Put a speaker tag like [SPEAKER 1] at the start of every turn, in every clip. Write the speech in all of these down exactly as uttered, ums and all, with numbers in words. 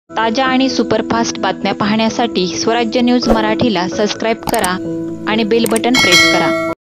[SPEAKER 1] ताज्या आणि सुपरफास्ट बातम्या पाहण्यासाठी स्वराज्य न्यूज मराठीला सबस्क्राइब करा आणि बेल बटन प्रेस करा।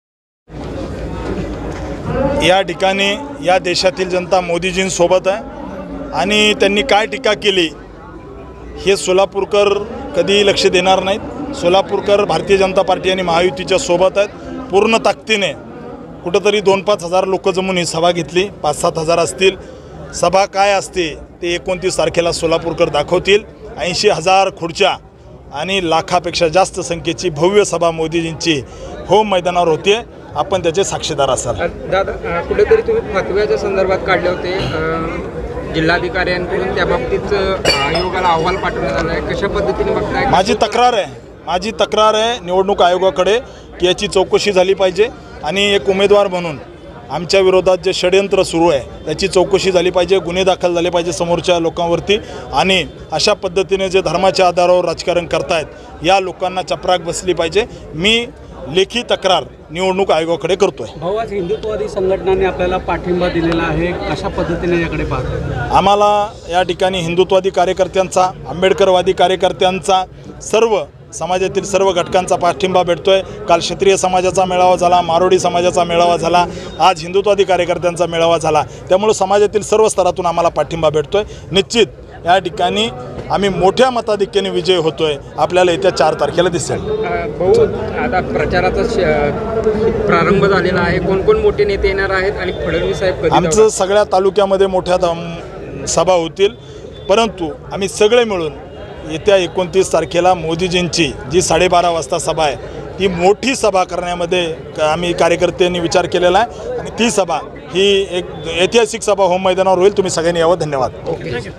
[SPEAKER 2] या ठिकाणी या देशातील जनता मोदीजींसोबत आहे आणि त्यांनी काय टीका केली हे सोलापूरकर कधी लक्ष देणार नाहीत। सोलापूरकर भारतीय जनता पार्टी आणि महायुतीच्या सोबत आहेत। पूर्ण ताकदीने कुठेतरी दोन पाच हजार लोक जमून ही सभा घेतली, पाच सात हजार असतील। सभा काय असते ते एकोणतीस तारखेला सोलापूरकर दाखवतील। ऐंशी हजार खुर्च्या आणि लाखापेक्षा जास्त संख्येची भव्य सभा मोदीजींची होम मैदानावर होते। आपण त्याचे साक्षीदार असाल।
[SPEAKER 3] दादा, कुठेतरी तुम्ही फतव्याच्या संदर्भात काढले होते जिल्हाधिकाऱ्यांकडून, त्या बाबतीत आयोगाला अहवाल पाठवण्यात आला आहे, कशा पद्धतीने बघताय?
[SPEAKER 2] माझी तक्रार आहे माझी तक्रार आहे निवडणूक आयोगाकडे की याची चौकशी झाली पाहिजे आणि एक उमेदवार म्हणून आमच्या विरोधात जे षडयंत्र सुरू आहे त्याची चौकशी झाली पाहिजे, गुन्हे दाखल झाले पाहिजे समोरच्या लोकांवरती। आणि अशा पद्धतीने जे धर्माच्या आधारावर राजकारण करतायत या लोकांना चपराक बसली पाहिजे। मी लेखी तक्रार निवडणूक आयोगाकडे करतोय।
[SPEAKER 4] भाऊ, आज हिंदुत्ववादी संघटनांनी आपल्याला पाठिंबा दिलेला आहे, कशा पद्धतीने याकडे पाहतो?
[SPEAKER 2] आम्हाला या ठिकाणी हिंदुत्ववादी कार्यकर्त्यांचा, आंबेडकरवादी कार्यकर्त्यांचा, सर्व समाजातील सर्व घटकांचा पाठिंबा भेटतोय। काल क्षत्रिय समाजाचा मेळावा झाला, मारोडी समाजाचा मेळावा झाला, आज हिंदुत्ववादी कार्यकर्त्यांचा मेळावा झाला। त्यामुळे समाजातील सर्व स्तरातून आम्हाला पाठिंबा भेटतोय। निश्चित या ठिकाणी आम्ही मोठ्या मताधिक्याने विजय होतोय, आपल्याला येत्या चार तारखेला दिसेल।
[SPEAKER 3] भाऊ, आता प्रचाराचा प्रारंभ झालेला आहे, कोण कोण मोठे नेते येणार आहेत आणि फडणवीस साहेब कधी?
[SPEAKER 2] आमचं सगळ्या तालुक्यामध्ये मोठ्या सभा होतील, परंतु आम्ही सगळे मिळून येत्या एकोणतीस तारखेला मोदीजींची जी साडेबारा वाजता सभा आहे ती मोठी सभा करण्यामध्ये आम्ही कार्यकर्त्यांनी विचार केलेला आहे आणि ती सभा ही एक ऐतिहासिक सभा होम मैदानावर होईल। तुम्ही सगळ्यांनी यावं। धन्यवाद।